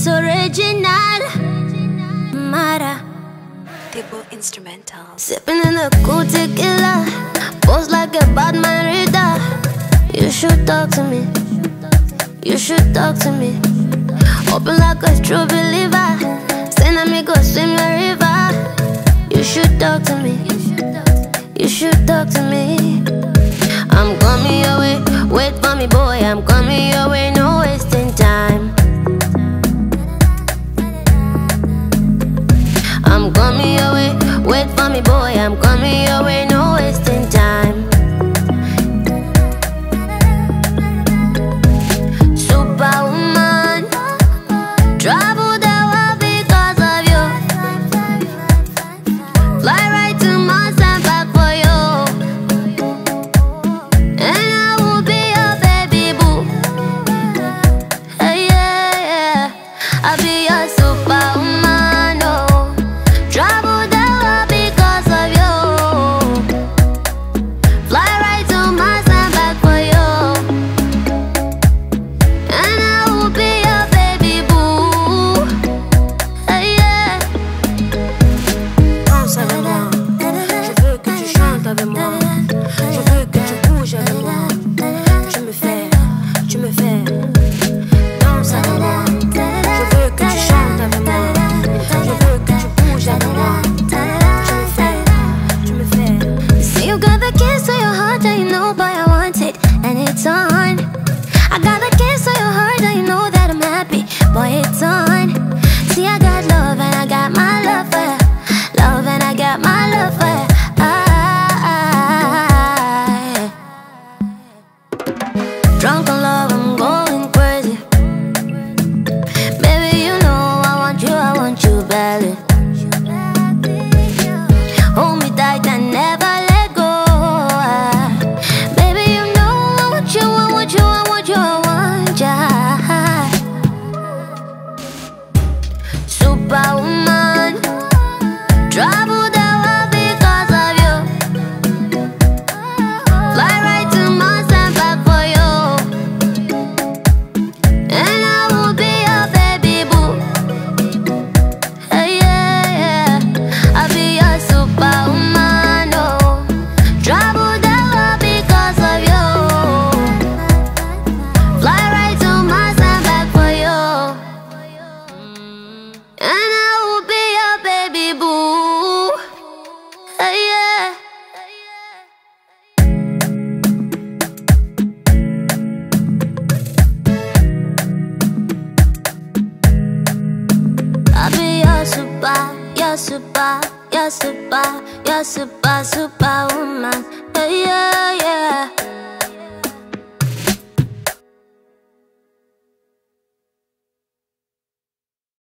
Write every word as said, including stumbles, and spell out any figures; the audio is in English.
It's original. Mara. Tipo instrumental. Sipping in the cool tequila. Pose like a bad man reader. You should talk to me. You should talk to me. Open like a true believer. Send me go swim the river. You should talk to me. You should talk to me. I'm coming your way. Wait for me, boy. I'm coming your way. No wasting time. I'm coming your way. Wait for me, boy. I'm coming your way. No wasting time. Superwoman, travel the world because of you. Fly right to Mars and back for you. And I will be your baby boo. Hey, yeah, yeah. I'll be your superwoman, oh. Travel the world because of you. Fly right to Mars and back for you. And I will be your baby boo. Hey, yeah. Danse avec moi. Je veux que tu chantes avec moi. Je veux que tu bouges avec moi. Tu me fais, tu me fais. Danse avec moi. Je veux que tu chantes avec moi. Je veux que tu bouges avec moi. Tu me fais, tu me fais. See, you got the keys to your heart and you know, boy, I want it, and it's on. I got the keys to your heart and you know that I'm happy, boy, it's on. See, I got love and I got my love for you. Love and I got my love for you. I, drunk on love, I'm going crazy. Baby, you know I want you, I want you badly. Hold me tight and never let go. Baby, you know I want you, I want you, I want you, I want ya. Superwoman, travel the world because of you. Fly right to Mars and back for you. And I will be your baby boo. Hey, yeah, yeah. I'll be your superwoman, oh. Travel the world because of you. Fly right to Mars and back for you. And I will be your baby boo. Hey, yeah. I'll be your super, your super, your super, your super, superwoman. Hey, yeah, yeah.